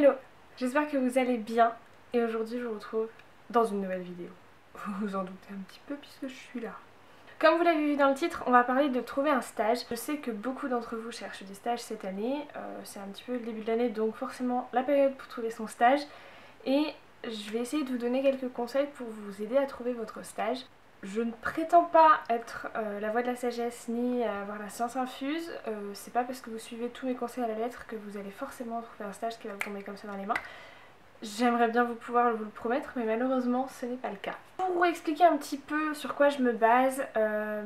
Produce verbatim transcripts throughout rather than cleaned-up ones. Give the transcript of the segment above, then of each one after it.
Hello, j'espère que vous allez bien et aujourd'hui je vous retrouve dans une nouvelle vidéo. Vous vous en doutez un petit peu puisque je suis là. Comme vous l'avez vu dans le titre, on va parler de trouver un stage. Je sais que beaucoup d'entre vous cherchent des stages cette année, euh, c'est un petit peu le début de l'année donc forcément la période pour trouver son stage et je vais essayer de vous donner quelques conseils pour vous aider à trouver votre stage. Je ne prétends pas être euh, la voix de la sagesse ni avoir la science infuse, euh, c'est pas parce que vous suivez tous mes conseils à la lettre que vous allez forcément trouver un stage qui va vous tomber comme ça dans les mains. J'aimerais bien vous pouvoir vous le promettre mais malheureusement ce n'est pas le cas. Pour vous expliquer un petit peu sur quoi je me base, euh,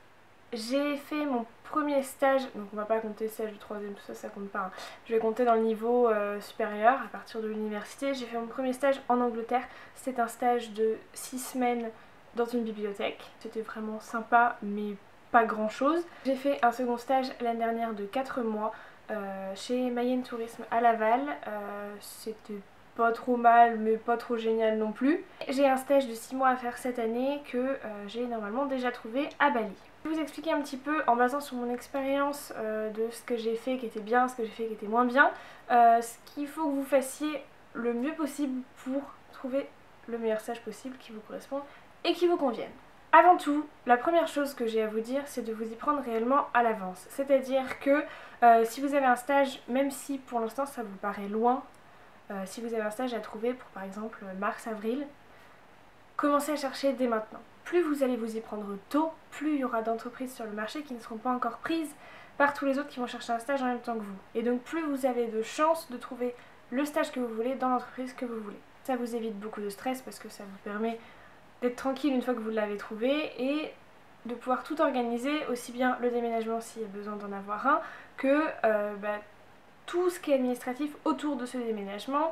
j'ai fait mon premier stage, donc on va pas compter stage de troisième, tout ça ça compte pas, hein. Je vais compter dans le niveau euh, supérieur à partir de l'université. J'ai fait mon premier stage en Angleterre, c'était un stage de six semaines dans une bibliothèque. C'était vraiment sympa mais pas grand chose. J'ai fait un second stage l'année dernière de quatre mois euh, chez Mayenne Tourisme à Laval. Euh, c'était pas trop mal mais pas trop génial non plus. J'ai un stage de six mois à faire cette année que euh, j'ai normalement déjà trouvé à Bali. Je vais vous expliquer un petit peu en basant sur mon expérience euh, de ce que j'ai fait qui était bien, ce que j'ai fait qui était moins bien, euh, ce qu'il faut que vous fassiez le mieux possible pour trouver le meilleur stage possible qui vous correspond et qui vous convienne. Avant tout, la première chose que j'ai à vous dire, c'est de vous y prendre réellement à l'avance. C'est-à-dire que euh, si vous avez un stage, même si pour l'instant ça vous paraît loin, euh, si vous avez un stage à trouver pour par exemple mars-avril, commencez à chercher dès maintenant. Plus vous allez vous y prendre tôt, plus il y aura d'entreprises sur le marché qui ne seront pas encore prises par tous les autres qui vont chercher un stage en même temps que vous. Et donc plus vous avez de chances de trouver le stage que vous voulez dans l'entreprise que vous voulez. Ça vous évite beaucoup de stress parce que ça vous permet d'être tranquille une fois que vous l'avez trouvé et de pouvoir tout organiser, aussi bien le déménagement s'il y a besoin d'en avoir un, que euh, bah, tout ce qui est administratif autour de ce déménagement.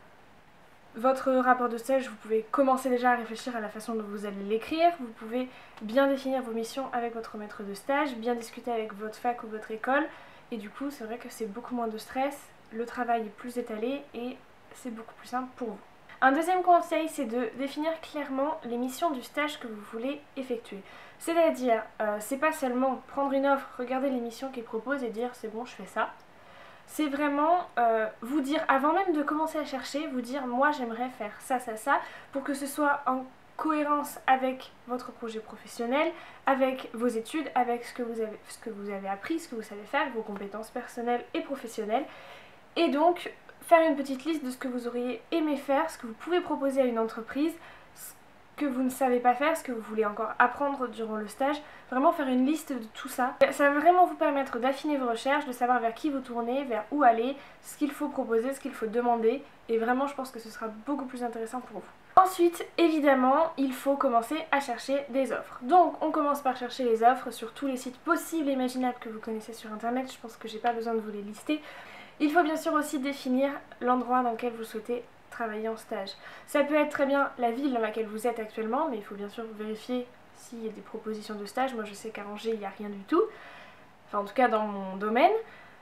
Votre rapport de stage, vous pouvez commencer déjà à réfléchir à la façon dont vous allez l'écrire, vous pouvez bien définir vos missions avec votre maître de stage, bien discuter avec votre fac ou votre école, et du coup c'est vrai que c'est beaucoup moins de stress, le travail est plus étalé et c'est beaucoup plus simple pour vous. Un deuxième conseil, c'est de définir clairement les missions du stage que vous voulez effectuer. C'est-à-dire, euh, c'est pas seulement prendre une offre, regarder les missions qu'ils proposent et dire c'est bon je fais ça. C'est vraiment euh, vous dire, avant même de commencer à chercher, vous dire moi j'aimerais faire ça, ça, ça, pour que ce soit en cohérence avec votre projet professionnel, avec vos études, avec ce que vous avez, ce que vous avez appris, ce que vous savez faire, vos compétences personnelles et professionnelles. Et donc faire une petite liste de ce que vous auriez aimé faire, ce que vous pouvez proposer à une entreprise, ce que vous ne savez pas faire, ce que vous voulez encore apprendre durant le stage. Vraiment faire une liste de tout ça. Ça va vraiment vous permettre d'affiner vos recherches, de savoir vers qui vous tournez, vers où aller, ce qu'il faut proposer, ce qu'il faut demander. Et vraiment je pense que ce sera beaucoup plus intéressant pour vous. Ensuite, évidemment, il faut commencer à chercher des offres. Donc on commence par chercher les offres sur tous les sites possibles et imaginables que vous connaissez sur internet. Je pense que j'ai pas besoin de vous les lister. Il faut bien sûr aussi définir l'endroit dans lequel vous souhaitez travailler en stage. Ça peut être très bien la ville dans laquelle vous êtes actuellement, mais il faut bien sûr vérifier s'il y a des propositions de stage. Moi je sais qu'à Angers il n'y a rien du tout, enfin en tout cas dans mon domaine.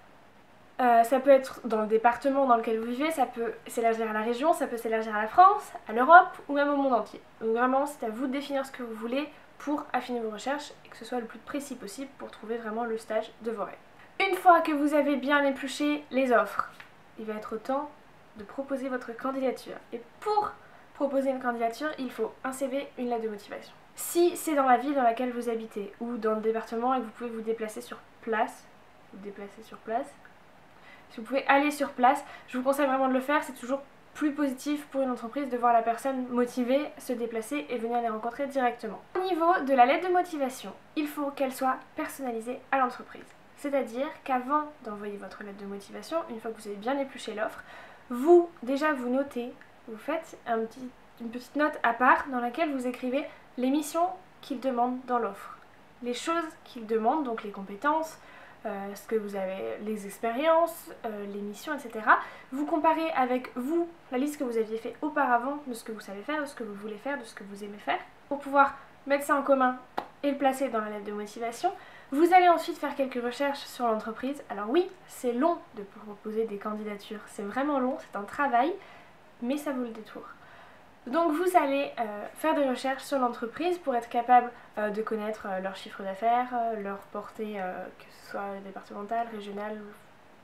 Euh, ça peut être dans le département dans lequel vous vivez, ça peut s'élargir à la région, ça peut s'élargir à la France, à l'Europe ou même au monde entier. Donc vraiment c'est à vous de définir ce que vous voulez pour affiner vos recherches et que ce soit le plus précis possible pour trouver vraiment le stage de vos rêves. Une fois que vous avez bien épluché les offres, il va être temps de proposer votre candidature. Et pour proposer une candidature, il faut un C V, une lettre de motivation. Si c'est dans la ville dans laquelle vous habitez ou dans le département et que vous pouvez vous déplacer sur place, vous déplacer sur place, si vous pouvez aller sur place, je vous conseille vraiment de le faire, c'est toujours plus positif pour une entreprise de voir la personne motivée se déplacer et venir les rencontrer directement. Au niveau de la lettre de motivation, il faut qu'elle soit personnalisée à l'entreprise. C'est-à-dire qu'avant d'envoyer votre lettre de motivation, une fois que vous avez bien épluché l'offre, vous, déjà vous notez, vous faites un petit, une petite note à part dans laquelle vous écrivez les missions qu'il demande dans l'offre. Les choses qu'il demande, donc les compétences, euh, ce que vous avez, les expériences, euh, les missions, et cetera. Vous comparez avec vous la liste que vous aviez fait auparavant de ce que vous savez faire, de ce que vous voulez faire, de ce que vous aimez faire, pour pouvoir mettre ça en commun et le placer dans la lettre de motivation. Vous allez ensuite faire quelques recherches sur l'entreprise. Alors oui, c'est long de proposer des candidatures, c'est vraiment long, c'est un travail, mais ça vaut le détour. Donc vous allez euh, faire des recherches sur l'entreprise pour être capable euh, de connaître euh, leur chiffre d'affaires, euh, leur portée, euh, que ce soit départementale, régionale,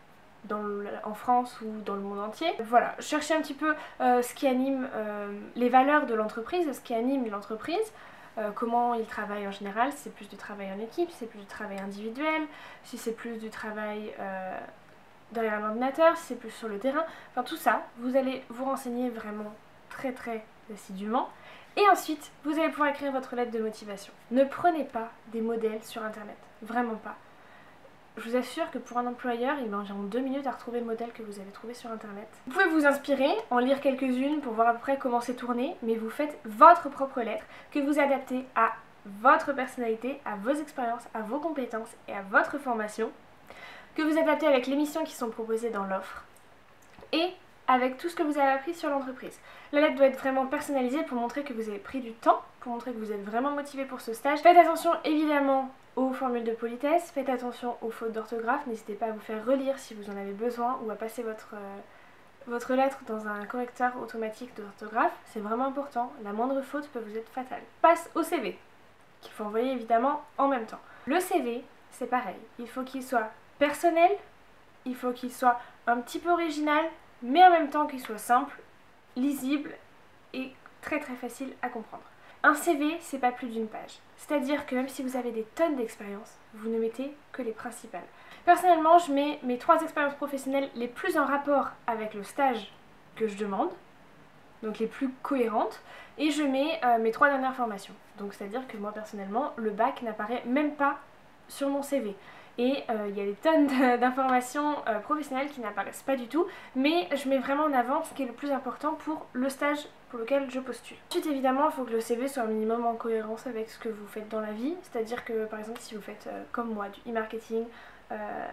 dans le, en France ou dans le monde entier. Voilà, cherchez un petit peu euh, ce qui anime euh, les valeurs de l'entreprise, ce qui anime l'entreprise, euh, comment ils travaillent en général, si c'est plus du travail en équipe, si c'est plus du travail individuel, si c'est plus du travail euh, derrière un ordinateur, si c'est plus sur le terrain, enfin tout ça, vous allez vous renseigner vraiment très très assidûment. Et ensuite, vous allez pouvoir écrire votre lettre de motivation. Ne prenez pas des modèles sur internet, vraiment pas. Je vous assure que pour un employeur, il met environ deux minutes à retrouver le modèle que vous avez trouvé sur internet. Vous pouvez vous inspirer, en lire quelques-unes pour voir à peu près comment c'est tourné, mais vous faites votre propre lettre que vous adaptez à votre personnalité, à vos expériences, à vos compétences et à votre formation, que vous adaptez avec les missions qui sont proposées dans l'offre et avec tout ce que vous avez appris sur l'entreprise. La lettre doit être vraiment personnalisée pour montrer que vous avez pris du temps, pour montrer que vous êtes vraiment motivé pour ce stage. Faites attention évidemment aux formules de politesse, faites attention aux fautes d'orthographe, n'hésitez pas à vous faire relire si vous en avez besoin ou à passer votre, euh, votre lettre dans un correcteur automatique d'orthographe, c'est vraiment important, la moindre faute peut vous être fatale. Passe au C V, qu'il faut envoyer évidemment en même temps. Le C V, c'est pareil, il faut qu'il soit personnel, il faut qu'il soit un petit peu original, mais en même temps qu'il soit simple, lisible et très très facile à comprendre. Un C V, c'est pas plus d'une page. C'est-à-dire que même si vous avez des tonnes d'expériences, vous ne mettez que les principales. Personnellement, je mets mes trois expériences professionnelles les plus en rapport avec le stage que je demande, donc les plus cohérentes, et je mets euh, mes trois dernières formations. Donc c'est-à-dire que moi personnellement, le bac n'apparaît même pas sur mon C V. Et euh, il y a des tonnes d'informations euh, professionnelles qui n'apparaissent pas du tout, mais je mets vraiment en avant ce qui est le plus important pour le stage pour lequel je postule. Ensuite évidemment il faut que le C V soit un minimum en cohérence avec ce que vous faites dans la vie, c'est-à-dire que par exemple si vous faites euh, comme moi du e-marketing, euh,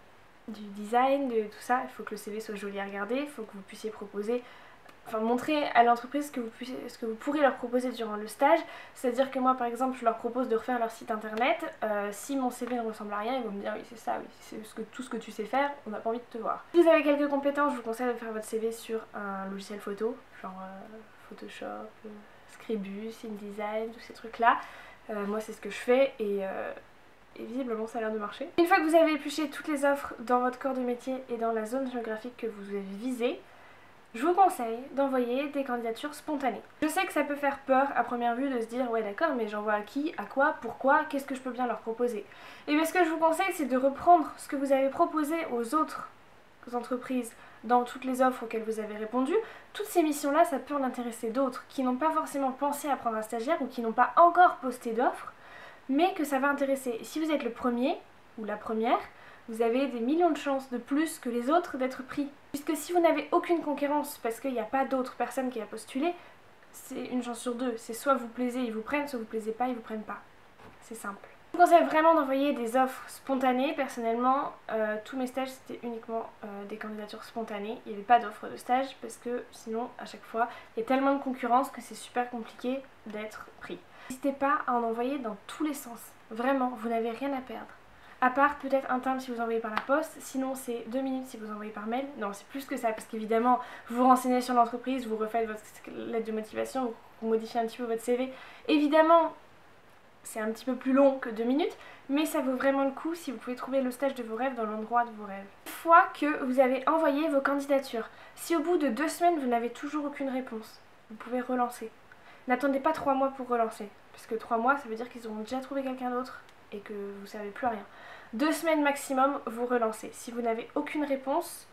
du design, de tout ça, il faut que le C V soit joli à regarder, il faut que vous puissiez proposer, enfin montrer à l'entreprise ce que vous puissiez, ce que vous pourrez leur proposer durant le stage. C'est-à-dire que moi par exemple je leur propose de refaire leur site internet, euh, si mon C V ne ressemble à rien ils vont me dire oui c'est ça, oui c'est ce que, tout ce que tu sais faire, on n'a pas envie de te voir. Si vous avez quelques compétences, je vous conseille de faire votre C V sur un logiciel photo, genre euh, Photoshop, euh, Scribus, InDesign, tous ces trucs là. Euh, moi c'est ce que je fais et, euh, et visiblement ça a l'air de marcher. Une fois que vous avez épluché toutes les offres dans votre corps de métier et dans la zone géographique que vous avez visée, je vous conseille d'envoyer des candidatures spontanées. Je sais que ça peut faire peur à première vue de se dire ouais d'accord mais j'envoie à qui, à quoi, pourquoi, qu'est-ce que je peux bien leur proposer. Et bien ce que je vous conseille c'est de reprendre ce que vous avez proposé aux autres entreprises dans toutes les offres auxquelles vous avez répondu. Toutes ces missions là ça peut en intéresser d'autres qui n'ont pas forcément pensé à prendre un stagiaire ou qui n'ont pas encore posté d'offres mais que ça va intéresser. Et si vous êtes le premier ou la première, vous avez des millions de chances de plus que les autres d'être pris. Puisque si vous n'avez aucune concurrence parce qu'il n'y a pas d'autres personnes qui a postulé, c'est une chance sur deux. C'est soit vous plaisez, ils vous prennent, soit vous plaisez pas, ils vous prennent pas. C'est simple. Je vous conseille vraiment d'envoyer des offres spontanées. Personnellement, euh, tous mes stages c'était uniquement euh, des candidatures spontanées. Il n'y avait pas d'offre de stage parce que sinon à chaque fois il y a tellement de concurrence que c'est super compliqué d'être pris. N'hésitez pas à en envoyer dans tous les sens. Vraiment, vous n'avez rien à perdre. À part peut-être un timbre si vous envoyez par la poste, sinon c'est deux minutes si vous envoyez par mail. Non, c'est plus que ça parce qu'évidemment vous vous renseignez sur l'entreprise, vous refaites votre lettre de motivation, vous modifiez un petit peu votre C V. Évidemment, c'est un petit peu plus long que deux minutes, mais ça vaut vraiment le coup si vous pouvez trouver le stage de vos rêves dans l'endroit de vos rêves. Une fois que vous avez envoyé vos candidatures, si au bout de deux semaines vous n'avez toujours aucune réponse, vous pouvez relancer. N'attendez pas trois mois pour relancer, parce que trois mois ça veut dire qu'ils auront déjà trouvé quelqu'un d'autre et que vous ne savez plus rien. Deux semaines maximum, vous relancez. Si vous n'avez aucune réponse,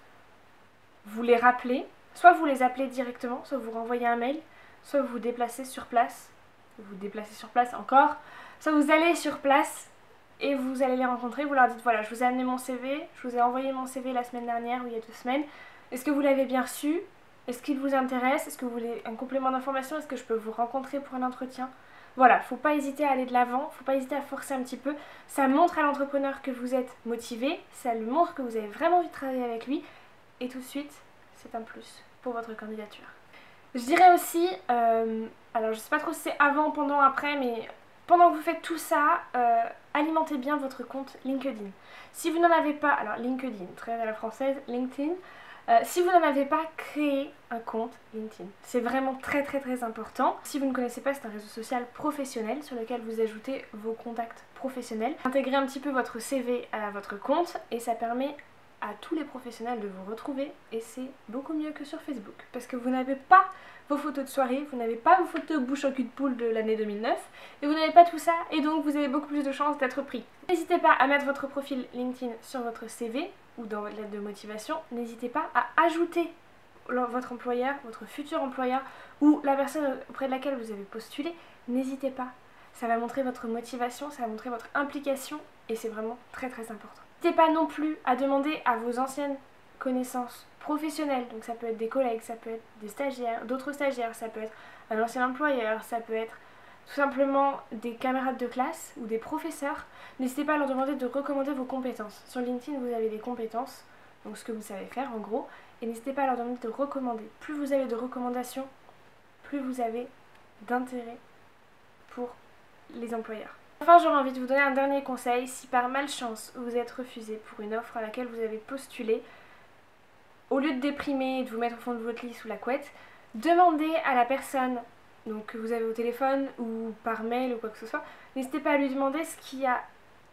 vous les rappelez. Soit vous les appelez directement, soit vous renvoyez un mail, soit vous vous déplacez sur place. Vous vous déplacez sur place encore. Soit vous allez sur place et vous allez les rencontrer. Vous leur dites voilà, je vous ai amené mon C V, je vous ai envoyé mon C V la semaine dernière ou il y a deux semaines. Est-ce que vous l'avez bien reçu? Est-ce qu'il vous intéresse? Est-ce que vous voulez un complément d'information? Est-ce que je peux vous rencontrer pour un entretien? Voilà, faut pas hésiter à aller de l'avant, faut pas hésiter à forcer un petit peu. Ça montre à l'entrepreneur que vous êtes motivé, ça lui montre que vous avez vraiment envie de travailler avec lui et tout de suite, c'est un plus pour votre candidature. Je dirais aussi, euh, alors je sais pas trop si c'est avant, pendant, après, mais pendant que vous faites tout ça, euh, alimentez bien votre compte LinkedIn. Si vous n'en avez pas, alors LinkedIn, très à la française, LinkedIn, Euh, si vous n'en avez pas, créé un compte LinkedIn. C'est vraiment très très très important. Si vous ne connaissez pas, c'est un réseau social professionnel sur lequel vous ajoutez vos contacts professionnels. Intégrez un petit peu votre C V à votre compte et ça permet à tous les professionnels de vous retrouver et c'est beaucoup mieux que sur Facebook parce que vous n'avez pas vos photos de soirée, vous n'avez pas vos photos bouche en cul de poule de l'année deux mille neuf et vous n'avez pas tout ça et donc vous avez beaucoup plus de chances d'être pris. N'hésitez pas à mettre votre profil LinkedIn sur votre C V ou dans votre lettre de motivation, n'hésitez pas à ajouter votre employeur, votre futur employeur ou la personne auprès de laquelle vous avez postulé, n'hésitez pas. Ça va montrer votre motivation, ça va montrer votre implication et c'est vraiment très très important. N'hésitez pas non plus à demander à vos anciennes connaissances professionnelles, donc ça peut être des collègues, ça peut être des stagiaires, d'autres stagiaires, ça peut être un ancien employeur, ça peut être tout simplement des camarades de classe ou des professeurs. N'hésitez pas à leur demander de recommander vos compétences. Sur LinkedIn, vous avez des compétences, donc ce que vous savez faire en gros, et n'hésitez pas à leur demander de recommander. Plus vous avez de recommandations, plus vous avez d'intérêt pour les employeurs. Enfin, j'aurais envie de vous donner un dernier conseil. Si par malchance vous êtes refusé pour une offre à laquelle vous avez postulé, au lieu de déprimer et de vous mettre au fond de votre lit sous la couette, demandez à la personne donc, que vous avez au téléphone ou par mail ou quoi que ce soit, n'hésitez pas à lui demander ce qui a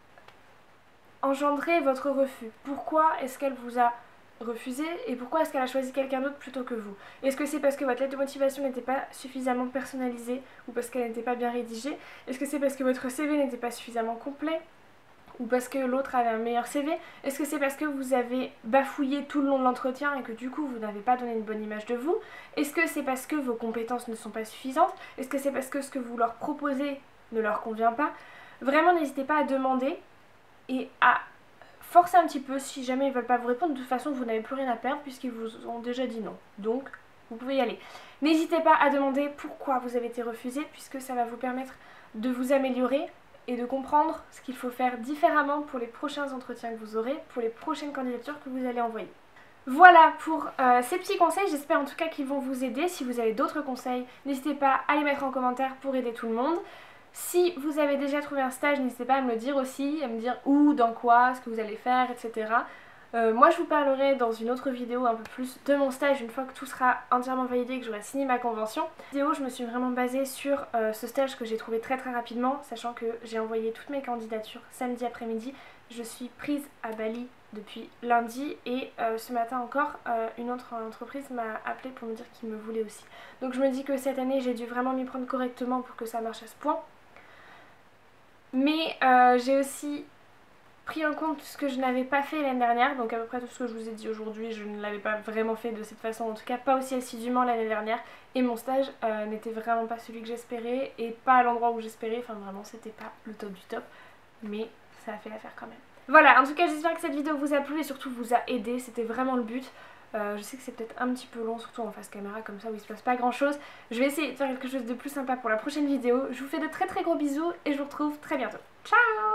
engendré votre refus. Pourquoi est-ce qu'elle vous a refusé et pourquoi est-ce qu'elle a choisi quelqu'un d'autre plutôt que vous? Est-ce que c'est parce que votre lettre de motivation n'était pas suffisamment personnalisée ou parce qu'elle n'était pas bien rédigée? Est-ce que c'est parce que votre C V n'était pas suffisamment complet ou parce que l'autre avait un meilleur C V? Est-ce que c'est parce que vous avez bafouillé tout le long de l'entretien et que du coup vous n'avez pas donné une bonne image de vous? Est-ce que c'est parce que vos compétences ne sont pas suffisantes? Est-ce que c'est parce que ce que vous leur proposez ne leur convient pas? Vraiment, n'hésitez pas à demander et à forcez un petit peu. Si jamais ils ne veulent pas vous répondre, de toute façon vous n'avez plus rien à perdre puisqu'ils vous ont déjà dit non. Donc vous pouvez y aller. N'hésitez pas à demander pourquoi vous avez été refusé puisque ça va vous permettre de vous améliorer et de comprendre ce qu'il faut faire différemment pour les prochains entretiens que vous aurez, pour les prochaines candidatures que vous allez envoyer. Voilà pour euh, ces petits conseils, j'espère en tout cas qu'ils vont vous aider. Si vous avez d'autres conseils, n'hésitez pas à les mettre en commentaire pour aider tout le monde. Si vous avez déjà trouvé un stage, n'hésitez pas à me le dire aussi, à me dire où, dans quoi, ce que vous allez faire, et cetera. Euh, moi je vous parlerai dans une autre vidéo un peu plus de mon stage une fois que tout sera entièrement validé et que j'aurai signé ma convention. Cette vidéo, je me suis vraiment basée sur euh, ce stage que j'ai trouvé très très rapidement, sachant que j'ai envoyé toutes mes candidatures samedi après-midi. Je suis prise à Bali depuis lundi et euh, ce matin encore euh, une autre entreprise m'a appelé pour me dire qu'ils me voulaient aussi. Donc je me dis que cette année j'ai dû vraiment m'y prendre correctement pour que ça marche à ce point. Mais euh, j'ai aussi pris en compte ce que je n'avais pas fait l'année dernière, donc à peu près tout ce que je vous ai dit aujourd'hui, je ne l'avais pas vraiment fait de cette façon, en tout cas pas aussi assidûment l'année dernière, et mon stage euh, n'était vraiment pas celui que j'espérais, et pas à l'endroit où j'espérais, enfin vraiment c'était pas le top du top, mais ça a fait l'affaire quand même. Voilà, en tout cas j'espère que cette vidéo vous a plu et surtout vous a aidé, c'était vraiment le but. Euh, je sais que c'est peut-être un petit peu long, surtout en face caméra comme ça où il se passe pas grand chose. Je vais essayer de faire quelque chose de plus sympa pour la prochaine vidéo. Je vous fais de très très gros bisous et je vous retrouve très bientôt. Ciao!